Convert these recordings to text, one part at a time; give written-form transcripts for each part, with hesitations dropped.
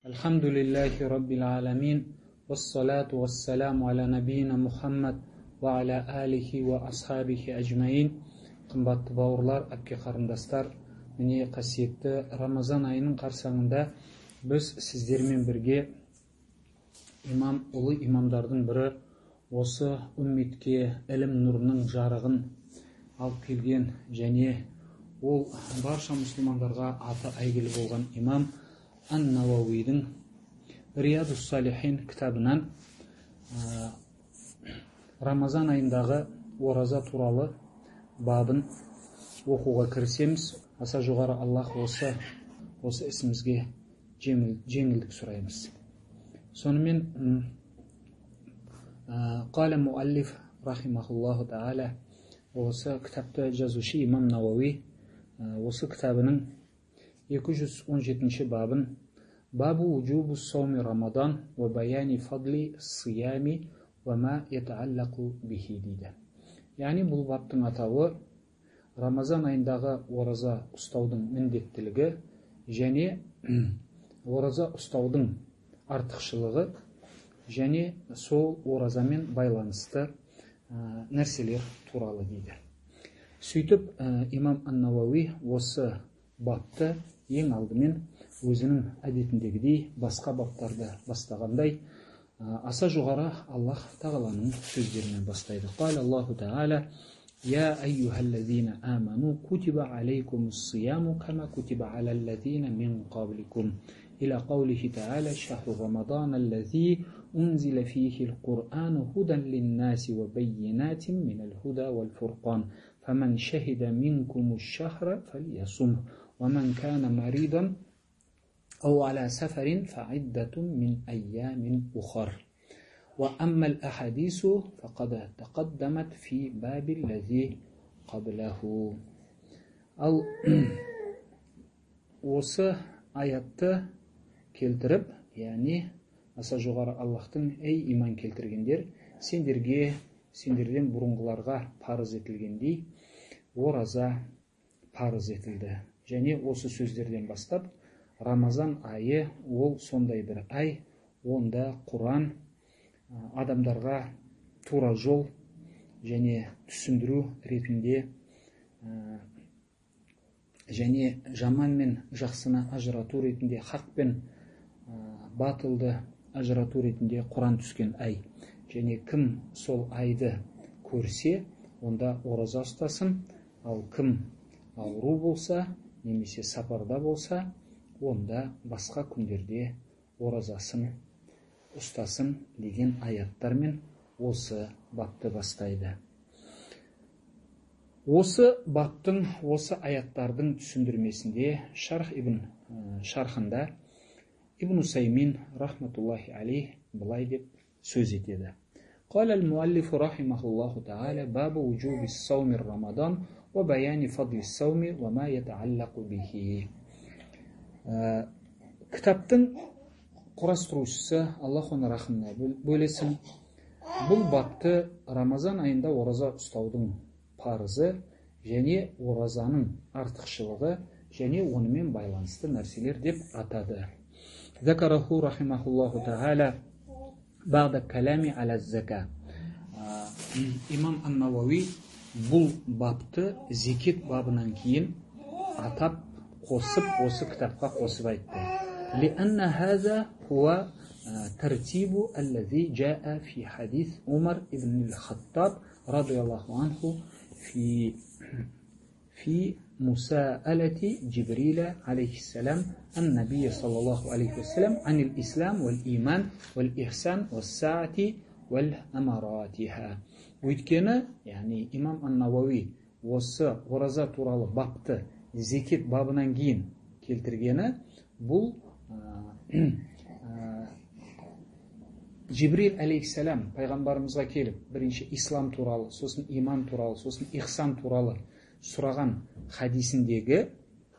Alhamdulillahi Rabbil Alamin, wassalatu wassalamu ala nabiyina Muhammad wa ala alihi wa asхабихи ajmain. Қымбатты бауырлар, әпке қарындастар, міне қасиетті Рамазан айының қарсаңында біз сіздермен бірге ұлы имамдардың бірі, осы үмметке ілім нұрының жарығын алып келген және ол барша мұсылмандарға аты әйгілі болған имам Ан-Науауидің Риядус-Салихин кітабынан Рамазан айындағы ораза туралы бабын оқуға кірісеміз. Аса жоғары Аллах осы ісімізге жеңілдік сұраймыз. Сонымен қала муаллиф рахимахуллаху та'аля, осы кітапты жазушы имам Науауи осы кітабының 217 бабын бабу уджубу сауми рамадан ва баяни фадли сиями ва ма ятааллақу бихи дейді. Яғни бұл баптың атауы Рамазан айындағы ораза ұстаудың міндеттілігі және ораза ұстаудың артықшылығы және сол оразамен байланысты нәрселер туралы дейді. Сөйтіп имам Ан-Науауи осы бапты ең алдымен өзінің әдетіндегідей басқа баптарды бастағандай аса жоғары Аллах тағаланың сөздерімен бастайды. Қала Аллаху тағала: Я айюхаллазина аману кутиба алейкумус сияму кама кутиба алаллазина мин қабликум иля қаулихи тағала шахру рамадан аллази унзила фихи ал-Қур'ану худан линнаси ва баййинатин минал худа вал фурқан фаман шахида минкумуш шахра фальясумху ومن كان مريضا أو على سفر فعدة من أيام أخر وأما الأحاديث فقد تقدمت في باب الذي قبله. Осы аятты келтіріп, яғни аса жоғары Аллахтың: ей иман келтіргендер, сендерден бұрынғыларға парыз етілгендей ораза парыз етілді. Және осы сөздерден бастап Рамазан айы ол сондай бір ай, онда Құран адамдарға тура жол және түсіндіру ретінде және жаман мен жақсыны ажырату ретінде, хақ пен батылды ажырату ретінде Құран түскен ай. Және кім сол айды көрсе, онда ораза ұстасын, ал кім ауру болса немесе сапарда болса, онда басқа күндерде оразасын ұстасын деген аяттармен осы бапты бастайды. Осы баптың, осы аяттардың түсіндірмесінде шархында Ибн Усаймин рахматуллахи алейх былай деп сөз етеді. Қала ал-муаллифу рахимахуллаху та'аля бабу уджуби сауми рамадан ва баяни фадли сауми ва ма ятааллақу бихи. Кітаптың құрастырушысы, Аллах оны рахымына бөлесін, бұл бапты Рамазан айында ораза ұстаудың парызы және оразаның артықшылығы және онымен байланысты нәрселер деп атады. Закараху рахимахуллаху та'аля бағда калами аля зака. Имам Ан-Науауи бұл бапты зекет бабынан кейін атап қосып, осы кітапқа қосып айтты. Лианна хаза хуа тартибу аллази жаа фи хадис Умар ибн ал-Хаттаб радияллаху анху фи мусаалати Джибриля алейхиссалам ан-набия саллаллаху алейхи вассалам ан ал-ислам вал иман вал ихсан вал саати вал амаратиха. Өйткені, яғни имам Ан-Науауи осы ораза туралы бапты зекет бабынан кейін келтіргені, бұл Джибрил алейхиссалам пайғамбарымызға келіп, бірінші ислам туралы, сосын иман туралы, сосын ихсан туралы сұраған хадисіндегі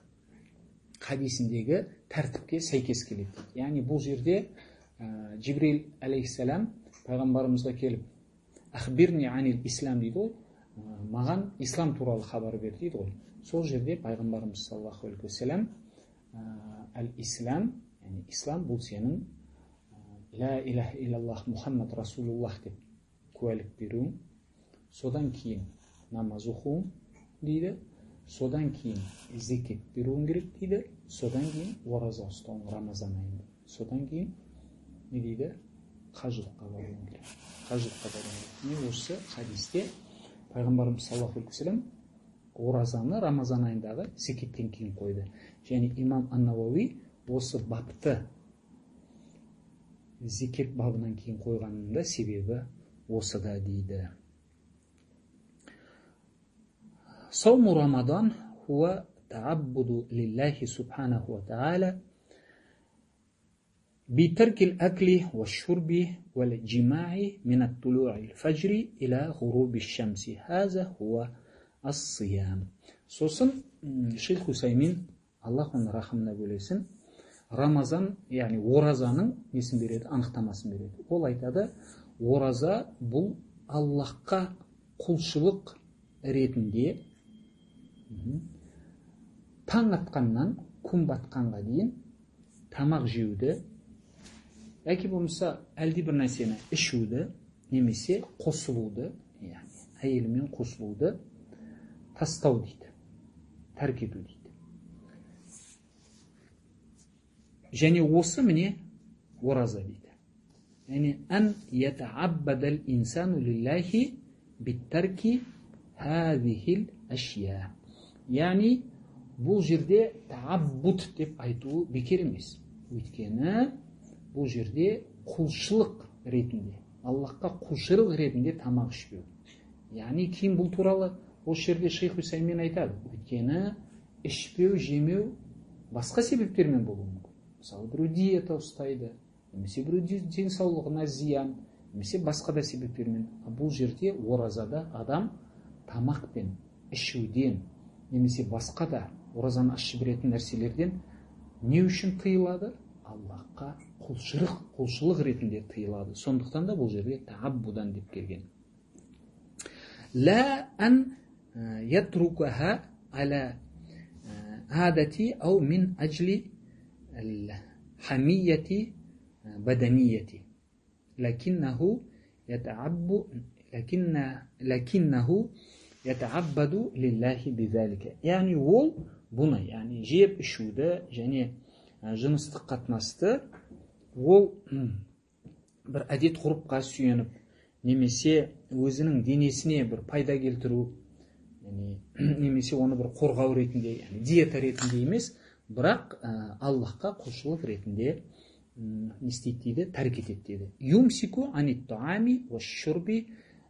тәртіпке сәйкес келеді. Яғни бұл жерде Джибрил алейхиссалам пайғамбарымызға келіп, ахбирни анил ислам дейді ғой, маған ислам туралы хабар бер дейді ғой. Сол жерде пайғамбарымыз саллаллаху алейхи вассалам ал-ислам, Яғни ислам бұл сенің ла илаха иллаллах Мұхаммад Расулуллах деп куәлік беруің, содан кейін намаз оқуың дейді, содан кейін зекет беруің керек дейді, содан кейін ораза ұстауың Рамазан айында, содан кейін не дейді, қажылыққа баруың керек. Қажылыққа баруың керек. Осы хадисте пайғамбарымыз саллаллаху алейхи вассалам оразаны Рамазан айындағы зекеттен кейін қойды. Және имам ан-Науауи осы бапты зекет бабынан кейін қойғанның да себебі осыда дейді. Сауму Рамадан хуа тааббуду лиллахи субханаху ва та'аля بترك الأكل والشرب والجماع من الطلوع الفجر إلى غروب الشمس هذا هو الصيام. Сосын Шейх Хусаймин, Аллах оның рахымына бөлесін, Рамазан, яғни оразаның несін береді, анықтамасын береді. Ол айтады, ораза бұл Аллахқа құлшылық ретінде таң атқаннан күн батқанға дейін тамақ жеуді, яки болмаса әлде бір нәрсені ішуді, немесе қосылуды, яғни әйелімен қосылуды тастау дейді, тәрк ету дейді. Және осы міне ораза дейді. Яғни ан ятааббадал инсану лиллахи биттарки хазихил ашия. Яғни бұл жерде тааббуд деп айту бекер емес. Өйткені бұл жерде құлшылық ретінде, Аллахқа құлшылық ретінде тамақ ішпеу. Яғни кейін бұл туралы осы жерде Шейх Хусаймин айтады. Өйткені ішпеу, жемеу басқа себептермен болуы мүмкін. Мысалы, біреу диета ұстайды, немесе біреу денсаулығына зиян, немесе басқа да себептермен. Бұл жерде оразада адам тамақпен, ішуден, немесе басқа да оразаны ашып беретін нәрселерден не үшін тыйылады? Аллахқа құлшылық ретінде тыйылады. Сондықтан да бұл жерде тааббудан деп келген. Ла ан ятрукаха ала адати ау мин аджли хамияти баданияти. Лакиннаху ятааббаду лиллахи бидалика. Яғни ол бұны, яғни жеп ішуді және жыныстық қатынасты ол бір әдет ғұрыпқа сүйеніп, немесе өзінің денесіне бір пайда келтіру, немесе оны бір қорғау ретінде, диета ретінде емес, бірақ Аллахқа құлшылық ретінде не істейді дейді, тәрк етеді дейді. Юмсику анит таами ва шурби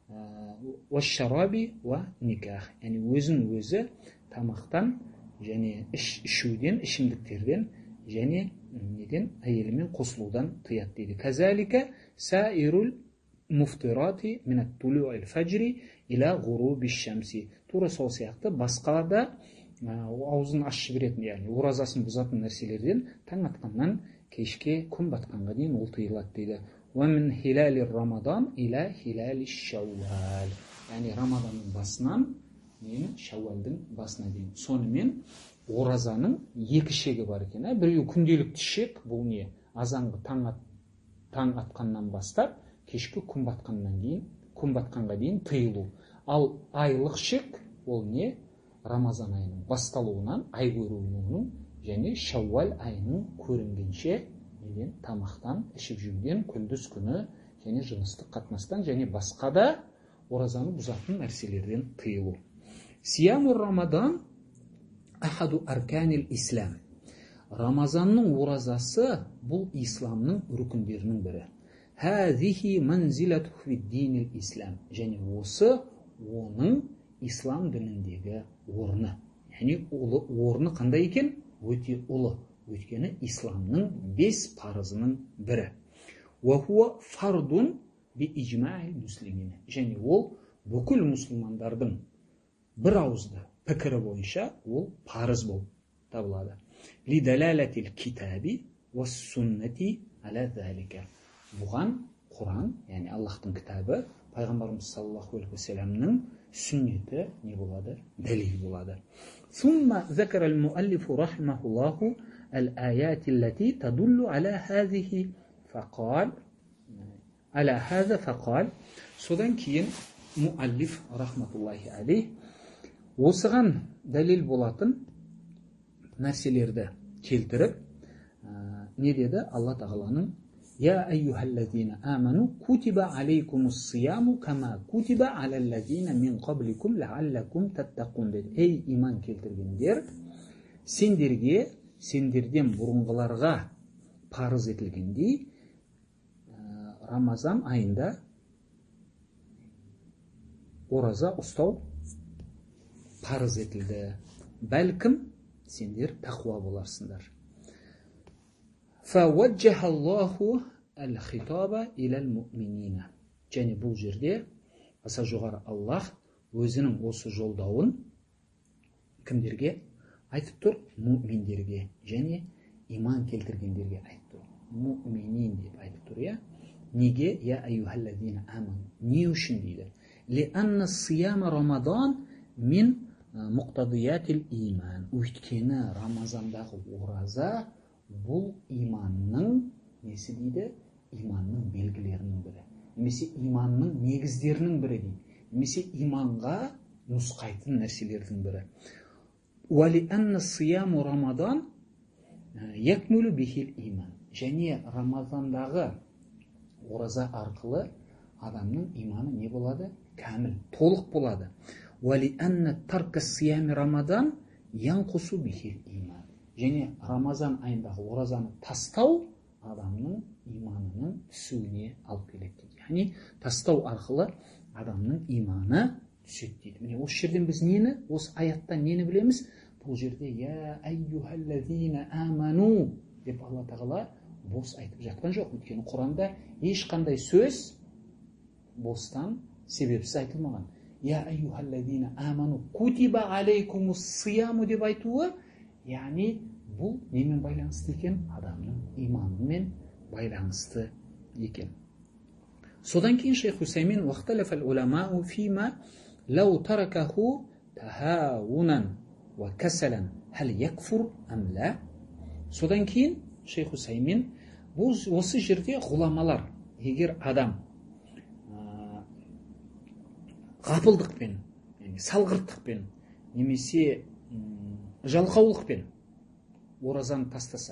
ва шараби ва никах. Яғни өзін-өзі тамақтан және ішуден, ішімдіктерден және неден, әйелімен қосылудан тыяды дейді. Казалика саирул муфтирати минат тулу'ил фаджри иля ғуруби шамси. Тура сол сияқты басқа да аузын ашып беретін, яғни оразасын бұзатын нәрселерден таң атқаннан кешке күн батқанға дейін ол тыйылады дейді. Ва мин хилали рамадан иля хилали шауал. Яғни Рамаданның басынан Шауалдың басына дейін. Сонымен оразаның екі шегі бар екен. Біреу күнделікті шек, бұл не? Азанғы таң атқаннан бастап, кешкі күн батқанға дейін тыйылу. Ал айлық шек, ол не? Рамазан айының басталуынан, ай көруінің және Шауал айының көрінгенше тамақтан, ішіп жеуден, күндіз күні және жыныстық қатынастан және басқа да оразаны бұзатын нәрселерден тыйылу. Сияму Рамадан ахаду арканил ислам. Рамазанның оразасы бұл исламның рүкіндерінің бірі. Хазихи манзилату фиддинил ислам. Және осы оның ислам дініндегі орны. Яғни орны қандай екен? Өте ұлы. Өйткені исламның 5 парызының бірі. Ва хуа фардун би иджмаи муслимин. Және ол бүкіл мұсылмандардың бір ауызды пікірі бойынша ол парыз болып табылады. Ли далалатил китаби ва суннати аля залика. Бұған Құран, яғни Аллахтың кітабы, пайғамбарымыз саллаллаху алейхи вассаламның сүннеті не болады? Дәлел болады. Сумма закара ал-муаллифу рахимахуллаху الآيات التي تدل على هذه فقال على هذا فقال. Содан кейін муаллиф рахматуллахи алейх осыған дәлел болатын нәрселерді келтіріп не деді? Алла тағаланың Я айюхаллазина аману кутиба алейкумус сияму кама кутиба алаллазина мин қабликум лааллакум таттақун деді. Ей иман келтіргендер, сендерден бұрынғыларға парыз етілгендей Рамазан айында ораза ұстау парыз етілді. Бәлкім сендер тақуа боларсыңдар. فوجه الله الخطاب إلى المؤمنين. Және бұл жерде аса жоғары Аллах өзінің осы жолдауын кімдерге айтып тұр? Муъминдерге және иман келтіргендерге айтып тұр. Муъминин деп айтып тұр, я? Неге? Я айюхаллазина аман. Не үшін дейді? Лианна сияма Рамадан мин муқтадиятил иман. Өйткені Рамазандағы ораза бұл иманның несі дейді? Иманның белгілерінің бірі. Немесе иманның негіздерінің бірі дейді. Немесе иманға нұсқайтын нәрселердің бірі. Уалианна сияму Рамадан якмулу бихил иман. Және Рамазандағы ораза арқылы адамның иманы не болады? Кәміл, толық болады. Уалианна тарка сиями Рамадан янқусу бихил иман. Және Рамазан айындағы оразаны тастау адамның иманының түсуіне алып келеді дейді. Яғни тастау арқылы адамның иманы түседі дейді. Міне осы жерден біз нені? Осы аяттан нені білеміз? Бұл жерде я айюхаллазина аману деп Алла тағала бос айтып жатқан жоқ. Өйткені Құранда ешқандай сөз бостан себепсіз айтылмаған. Я айюхаллазина аману кутиба алейкумус сияму деп айтуы, яғни бұл немен байланысты екен? Адамның иманымен байланысты екен. Содан кейін Шейх Усаймин вақталафал уламау фима лау таракаху тахаунан ва касалан хал якфур ам ла. Содан кейін Шейх Усаймин осы жерде ғұламалар, егер адам ғапылдықпен, салғырттықпен, немесе жалқаулықпен оразаны тастаса,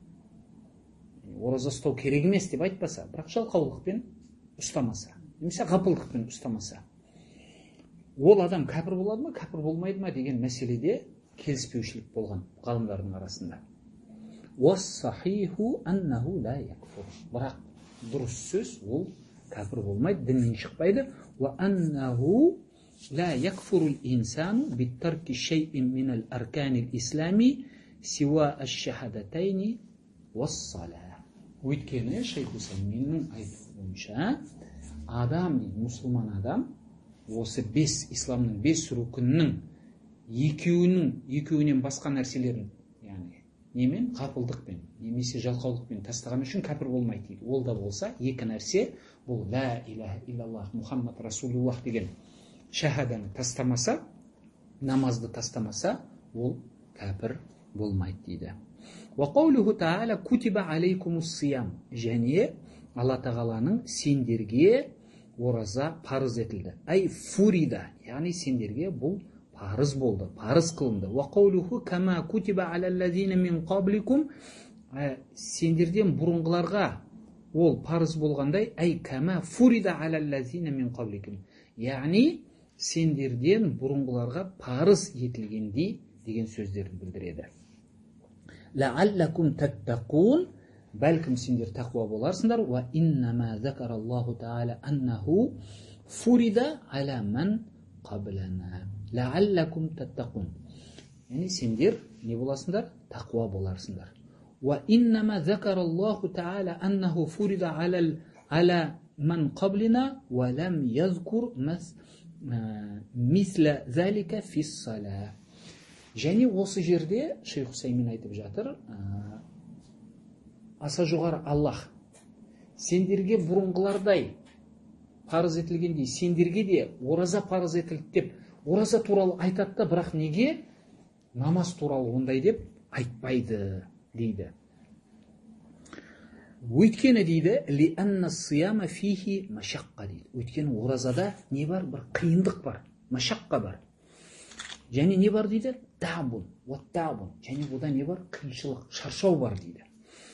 ораза ұстау керек емес деп айтпаса, бірақ жалқаулықпен ұстамаса, немесе ғапылдықпен ұстамаса, ол адам кәпір болады ма, кәпір болмайды ма деген мәселеде келіспеушілік болған ғалымдардың арасында. Уассахиху аннаху ла якфур. Бірақ дұрыс сөз, ол кәпір болмайды, діннен шықпайды. Ва аннаху ла якфурул инсану биттарки шей'ин минал арканил ислами сиуа аш-шахадатайни уассала. Өйткені Шейх Усайминнің айтуы бойынша адам, мұсылман адам, осы 5 исламның 5 рукынның екеуінен басқа нәрселерін, яғни немен? Ғапылдықпен, немесе жалқаулықпен тастаған үшін кәпір болмайды дейді. Ол да болса, екі нәрсе, бұл ла илаха иллаллах Мұхаммад Расулуллах деген шахаданы тастамаса, намазды тастамаса, ол кәпір болмайды дейді. Ва қаулуху та'ала кутиба алейкумус сиям. Және Алла тағаланың сендерге ораза парыз етілді. Ай фурида, яғни сендерге бұл парыз болды, парыз қылынды. Ва қаулуху кама кутиба алаллазина мин қабликум. Сендерден бұрынғыларға ол парыз болғандай, ай кама фурида алаллазина мин қабликум. Яғни сендерден бұрынғыларға парыз етілгендей деген сөздерді білдіреді. Лааллакум таттақун. Бәлкім сендер тақуа боларсыңдар. Ва иннама закараллаху та'ала аннаху фурида аля ман қаблана. Лааллакум таттақун. Яғни сендер не боласыңдар? Тақуа боларсыңдар. Ва иннама закараллаху та'ала аннаху фурида аля ман қаблина ва лам язкур мисла залика фиссала. Және осы жерде Шейх Усаймин айтып жатыр, аса жоғары Аллах сендерге бұрынғылардай парыз етілгендей, сендерге де ораза парыз етілді деп, ораза туралы айтады да, бірақ неге намаз туралы ондай деп айтпайды. дейді. Өйткені дейді, лианна сияма фихи машаққа дейді. Өйткені оразада не бар? Бір қиындық бар, машаққа бар. Және не бар дейді? Табун, уаттабун. Және бұда не бар? Қиыншылық, шаршау бар дейді.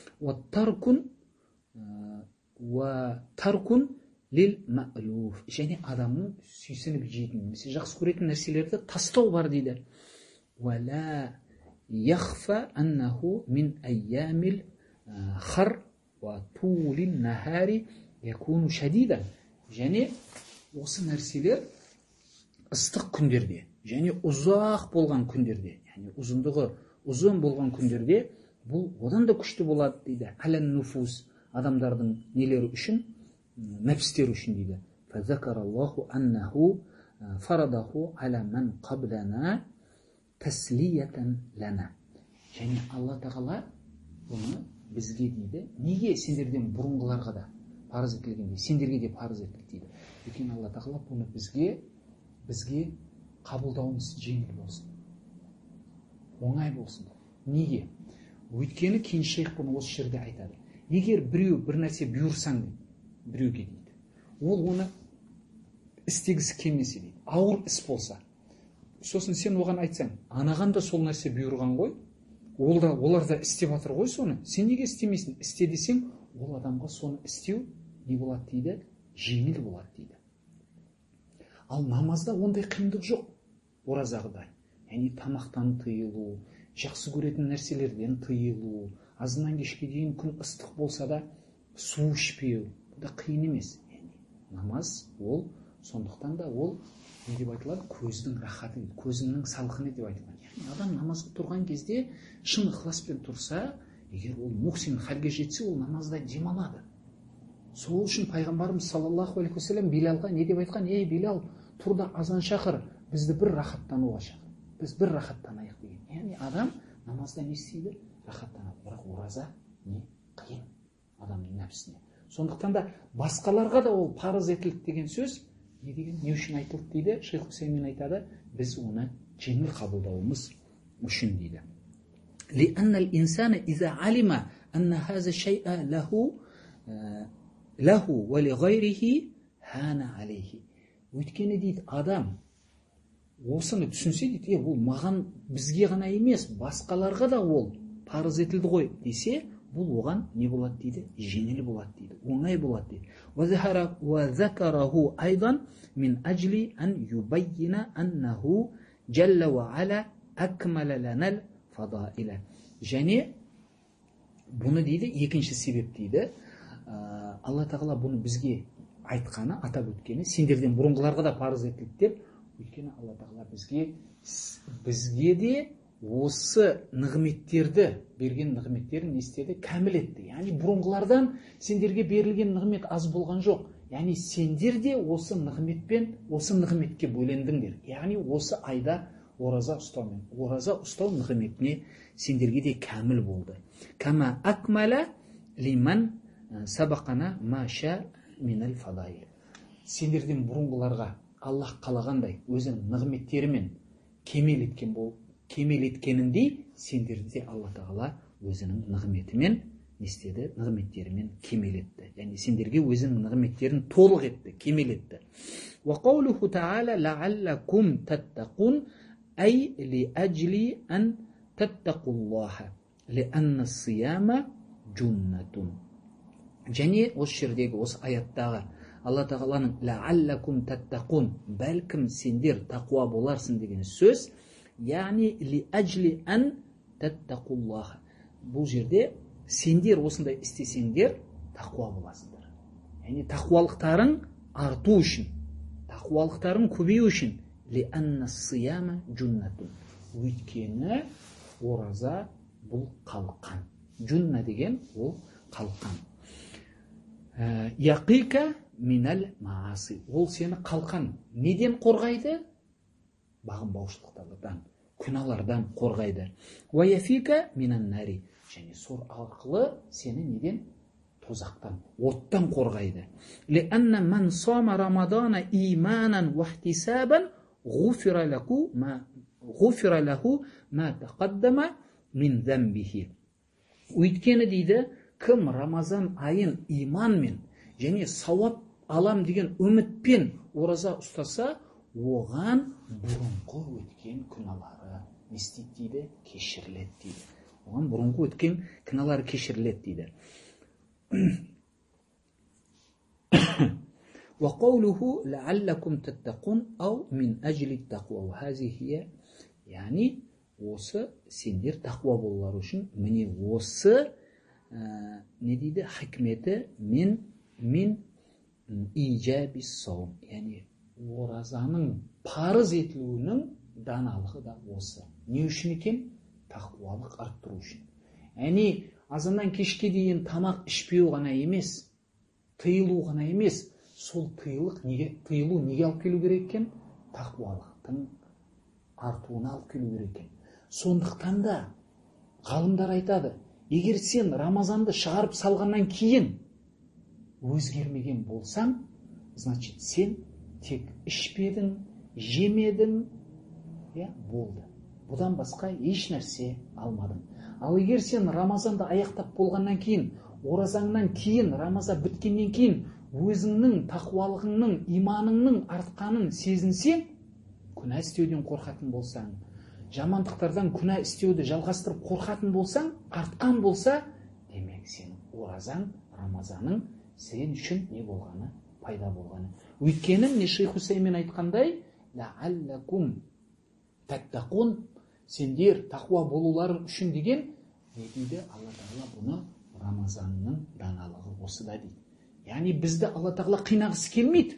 Уаттаркун лил ма'луф. Және адамның сүйсініп жейтін, немесе жақсы көретін нәрселерді тастау бар дейді. Уала яхфа аннаху мин айямил хар ва тулин нахари якуну шадидан. Және осы нәрселер ыстық күндерде, және ұзақ болған күндерде, яғни ұзындығы ұзын болған күндерде бұл одан да күшті болады дейді. Алан нуфус, адамдардың нелері үшін, нәпстері үшін дейді. Фазакараллаху аннаху фарадаху аля ман қаблана таслиятан лана. Және Алла тағала бұны бізге дейді. Неге сендерден бұрынғыларға да парыз етілгенде, сендерге де парыз етілді дейді. Өйткені Алла тағала бұны бізге қабылдауымыз жеңіл болсын, оңай болсын. Неге? Өйткені кейін шейх бұны осы жерде айтады. Егер біреу бір нәрсе бұйырсаң дейді, біреуге дейді, ол оны істегісі келмесе дейді, ауыр іс болса, сосын сен оған айтсаң, анаған да сол нәрсе бұйырған ғой, олар да істеп жатыр ғой соны, сен неге істемейсің? Істе десең, ол адамға соны істеу не болады дейді? Жеңіл болады дейді. Ал намазда ондай қиындық жоқ, оразағыдай. Яғни тамақтан тыйылу, жақсы көретін нәрселерден тыйылу, азынан кешке дейін күн ыстық болса да су ішпеу, бұл да қиын емес. Намаз ол, сондықтан да ол не деп айтылады? Көздің рахаты, көзінің салқыны деп айтылады. Яғни адам намазға тұрған кезде шын ықыласпен тұрса, егер ол мухсин халге жетсе, ол намазда демалады. Сол үшін пайғамбарымыз саллаллаху алейхи уассалам Билалға не деп айтқан? Ей Билал, тұр да азан шақыр, бізді бір рахаттануға шақыр. Біз бір рахаттанайық деген. Яғни адам намазда не істейді? Рахаттанады. Бірақ ораза не? Қиын адамның нәпсіне. Сондықтан да басқаларға да ол парыз етілді деген сөз не деген? Не үшін айтылды дейді? Шейх Усаймин айтады, біз оны жеңіл қабылдауымыз үшін дейді. لأن الإنسان إذا علم أن هذا الشيء له ولغيره هان عليه. Өйткені дейді, адам осыны түсінсе дейді, бұл маған, бізге ғана емес, басқаларға да ол парыз етілді ғой десе, бұл оған не болады дейді? Жеңіл болады дейді, оңай болады дейді. وذكره أيضا من أجل أن يبين أنه جل وعلا أكمل لنا الفضائل. Және бұны дейді, екінші себеп дейді, Алла тағала бұны бізге айтқаны, атап өткені, сендерден бұрынғыларға да парыз етілді деп, өйткені Алла тағала бізге де осы нығметтерді, берген нығметтерін не істеді? Кәміл етті. Яғни бұрынғылардан сендерге берілген нығмет аз болған жоқ. Яғни сендер де осы нығметпен, осы нығметке бөлендіңдер. Яғни осы айда ораза ұстаумен, ораза ұстау нығметіне сендерге де кәміл болды. Кама акмала лиман сабақана маша минал фадаил. Сендерден бұрынғыларға Аллах қалағандай өзінің нығметтерімен кемел еткеніндей, сендерді де Алла тағала өзінің нығметімен не істеді? Нығметтерімен кемел етті. Яғни сендерге өзінің нығметтерін толық етті, кемел етті. Ва қаулуху та'ала ла'аллакум таттақун ай ли аджли ан таттақуллаха лианна сияма джуннатун. Және осы жердегі, осы аяттағы Алла тағаланың ла'аллакум таттақун, бәлкім сендер тақуа боларсың деген сөз, яғни ли аджли ан таттақуллаха. Бұл жерде сендер осындай істесеңдер тақуа боласыңдар. Яғни тақуалықтарың арту үшін, тақуалықтарың көбею үшін. Лианна сияма джуннатун. Өйткені ораза бұл қалқан. Джунна деген ол қалқан. Яқика минал мааси. Ол сені қалқан. Неден қорғайды? Бағынбаушылықтардан, күнәлардан қорғайды. Ва яфика минан нари. Және сор арқылы сені неден? Тозақтан, оттан қорғайды. Лианна ман сама рамадана иманан ва ихтисабан غفر له ما تقدم من ذنبه. Өйткені дейді, кім Рамазан айын иманмен және сауап алам деген үмітпен ораза ұстаса, оған бұрынғы өткен күнәлары не істейді дейді? Кешіріледі дейді. Оған бұрынғы өткен күнәлары кешіріледі дейді. وقوله لعلكم تتقون أو من أجل التقوى وهذه هي يعني осы сендер тақуа болулар үшін міне осы не дейді хикметі мен ижаби саум, яғни оразаның парыз етілуінің даналығы да осы. Не үшін екен? Тақуалық арттыру үшін. Яғни азаннан кешке дейін тамақ ішпеу ғана емес, тыйылу ғана емес, сол тыйылу неге алып келу керек екен? Тақуалықтың артуына алып келу керек екен. Сондықтан да ғалымдар айтады, егер сен Рамазанды шығарып салғаннан кейін өзгермеген болсаң, значит сен тек ішпедің, жемедің, болды. Бұдан басқа еш нәрсе алмадың. Ал егер сен Рамазанды аяқтап болғаннан кейін, оразаңнан кейін, Рамазан біткеннен кейін өзіңнің тақуалығыңның, иманыңның артқанын сезінсең, күнә істеуден қорқатын болсаң, жамандықтардан күнә істеуді жалғастырып қорқатын болсаң, артқан болса, демек сен оразаң, Рамазаның сен үшін не болғаны? Пайда болғаны. Өйткені Шейх Усаймин айтқандай, лааллакум таттақун, сендер тақуа болуларың үшін деген, не дейді? Алла Тағала бұны Рамазанның даналығы осыда дейді. Яғни бізді Алла Тағала қинағысы келмейді.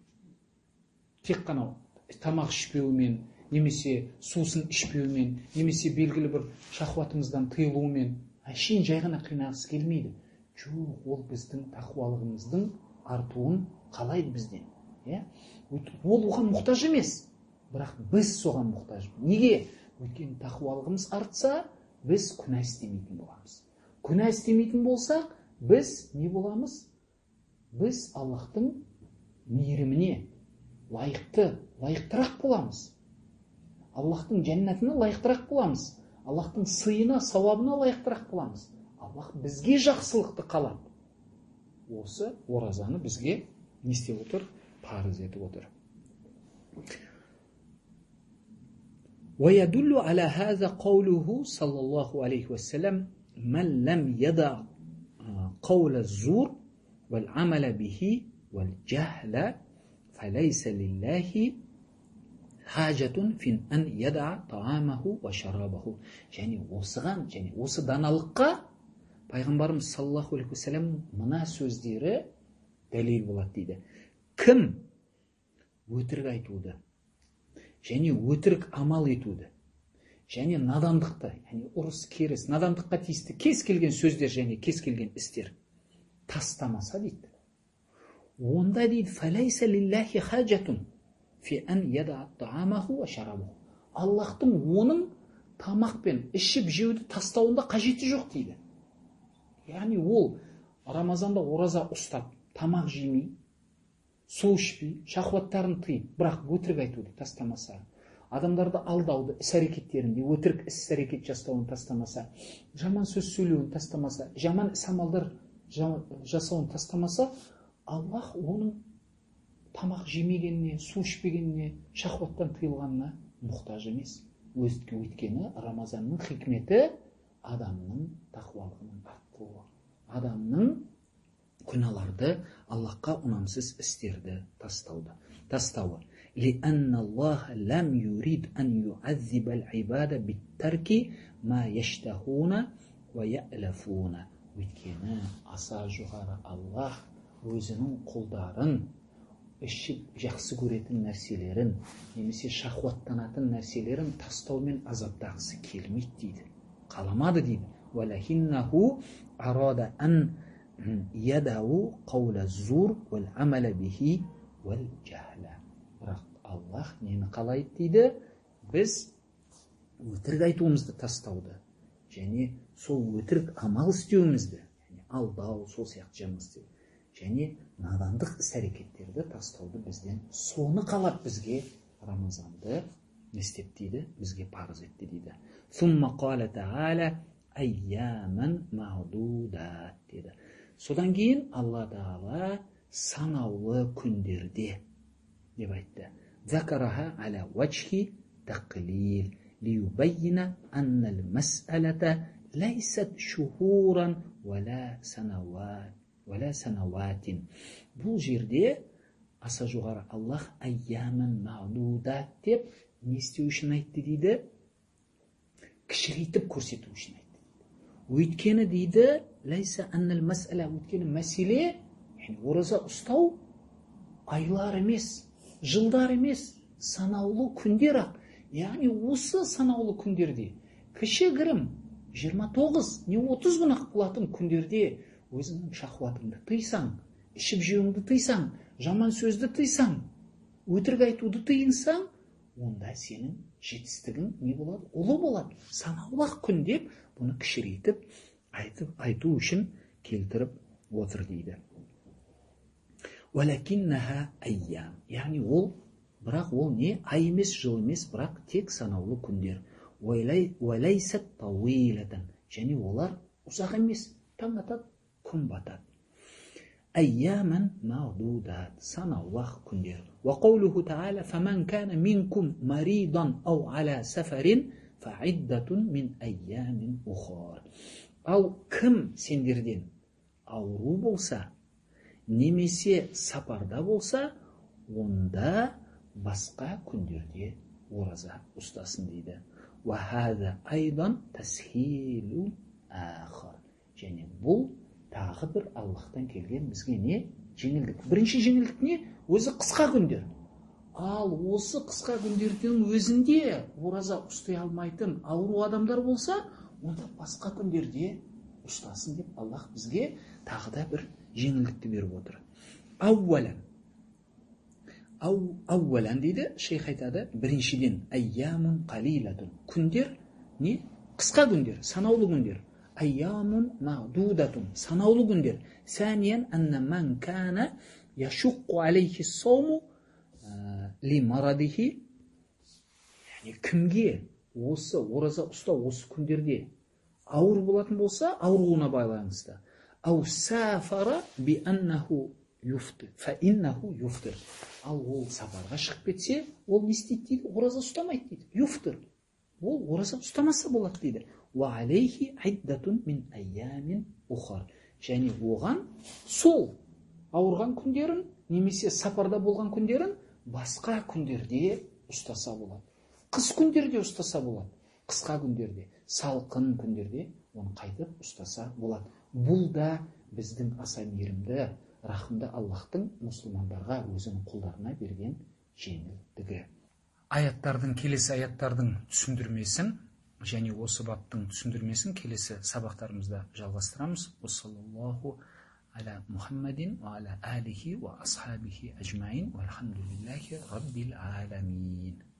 Тек қана тамақ ішпеумен, немесе сусын ішпеумен, немесе белгілі бір шахуатымыздан тыйылумен, әшейін жай ғана қинағысы келмейді. Жоқ, ол біздің тақуалығымыздың артуын қалайды бізден. Ол оған мұқтаж емес, бірақ біз соған мұқтаж. Неге? Өйткені тақуалығымыз артса, біз күнә істемейтін боламыз. Күнә істемейтін болсақ, біз не боламыз? Біз Аллахтың мейіріміне лайықтырақ боламыз. Аллахтың жәннатына лайықтырақ боламыз. Аллахтың сыйына, сауабына лайықтырақ боламыз. Аллах бізге жақсылықты қалап, осы оразаны бізге не істеп отыр? Парыз етіп отыр. ويدل على هذا قوله صلى الله عليه وسلم من لم يدع قول الزور والعمل به والجهل فليس لله حاجة في أن يدع طعامه وشرابه. Және осыған, және осы даналыққа пайғамбарымыз саллаллаху алейхи уассалам мына сөздері дәлел болады дейді. Кім өтірік айтуды, және өтірік амал етуді, және надандықты, яғни ұрыс керіс, надандыққа тиісті кез келген сөздер және кез келген істер тастамаса дейді, онда дейді фалайса лиллахи хаджатун фи ан яда таамаху ва шарабаху. Аллахтың оның тамақ пен ішіп жеуді тастауында қажеті жоқ дейді. Яғни ол Рамазанда ораза ұстап, тамақ жемей, су ішпей, шахуаттарын тыйып, бірақ өтірік айтуды тастамаса, адамдарды алдауды, іс-әрекеттерінде өтірік іс-әрекет жасауын тастамаса, жаман сөз сөйлеуін тастамаса, жаман іс-амалдар жасауын тастамаса, Аллах оның тамақ жемегеніне, су ішпегеніне, шахуаттан тыйылғанына мұқтаж емес. Өйткені Рамазанның хикметі адамның тақуалығының арттыруы, адамның күнәларды, Аллахқа ұнамсыз істерді тастауы. لأن الله لم يريد أن يعذب العباد بالترك ما يشتهون ويألفون. Өйткені аса жоғары Аллах өзінің құлдарын ішіп жақсы көретін нәрселерін, немесе шахуаттанатын нәрселерін тастаумен азаптағысы келмейді дейді. Қаламады дейді. وَلَكِنَّهُ أَرَادَ أَنْ يَدَعُوا قَوْلَ الزُّورِ وَالْعَمَلَ بِهِ وَالْجَهْلَ. Бірақ Аллах нені қалайды дейді? Біз өтірік айтуымызды тастауды, және сол өтірік амал істеуімізді, алдау, сол сияқты жаман істеу, және надандық іс-әрекеттерді тастауды бізден, соны қалап бізге Рамазанды не істеп дейді? Бізге парыз етті дейді. ثم قال تعالى айяман мағдудат деді. Содан кейін Алла Тағала санаулы күндерде деп айтты. Закараха аля вачхи тақлил лиюбайина аннал мас'алата лайсат шухуран вала санаватин. Бұл жерде аса жоғары Аллах айяман мағдудат деп не істеу үшін айтты дейді? Кішірейтіп көрсету үшін айтты. Өйткені дейді, лайса аннал мас'ала, өйткені мәселе, ораза ұстау айлар емес, жылдар емес, санаулы күндер ақ. Яғни осы санаулы күндерде кішігірім 29 не 30 күн ақ болатын күндерде өзіңнің шахуатыңды тыйсаң, ішіп жеуіңді тыйсаң, жаман сөзді тыйсаң, өтірік айтуды тыйынсаң, онда сенің жетістігің не болады? Ұлы болады. Санаулы ақ күн деп бұны кішірейтіп айту үшін келтіріп отыр дейді. Валакиннаха айям. Яғни бірақ ол не? Ай емес, жыл емес, бірақ тек санаулы күндер. Валайсат тауилатан. Және олар ұзақ емес. Таң атады, күн батады. Айяман мағдудат. Санаулы күндер. Ва қаулуху та'ала фаман кана минкум маридан ау ала сафарин фаиддатун мин айямин ухар. Ал кім сендерден ауру болса, немесе сапарда болса, онда басқа күндерде ораза ұстасын дейді. Вахаза айдан тасхилу ахар. Және бұл тағы бір Аллахтан келген бізге не? Жеңілдік. Бірінші жеңілдік не? Өзі қысқа күндер. Ал осы қысқа күндердің өзінде ораза ұстай алмайтын ауру адамдар болса, онда басқа күндерде ұстасын деп Аллах бізге тағы да бір жеңілдікті беріп отыр. Аувалан дейді, шейх айтады, біріншіден айямун қалилатун. Күндер не? Қысқа күндер, санаулы күндер. Айямун мағдудатун. Санаулы күндер. Сәниян анна ман кана яшуққу алейхи сауму ли марадихи. Яғни кімге осы ораза ұстау осы күндерде ауыр болатын болса, ауруына байланысты. Ау сафара би аннаху юфтир. Фа иннаху юфтир. Ал ол сапарға шығып кетсе, ол не істейді дейді? Ораза ұстамайды дейді. Юфтир. Ол ораза ұстамаса болады дейді. Ва алейхи айддатун мин айямин ухар. Және оған сол ауырған күндерін, немесе сапарда болған күндерін басқа күндерде ұстаса болады. Қыс күндерде ұстаса болады. Қысқа күндерде, салқын күндерде оны қайтып ұстаса болады. Бұл да біздің аса мейірімді, рахымды Аллахтың мұсылмандарға өзінің құлдарына берген жеңілдігі. Келесі аяттардың түсіндірмесін және осы баптың түсіндірмесін келесі сабақтарымызда жалғастырамыз. Уассалаллаху аля Мухаммадин ва аля алихи ва асхабихи ажмаин ва алхамдулиллахи раббил аламин.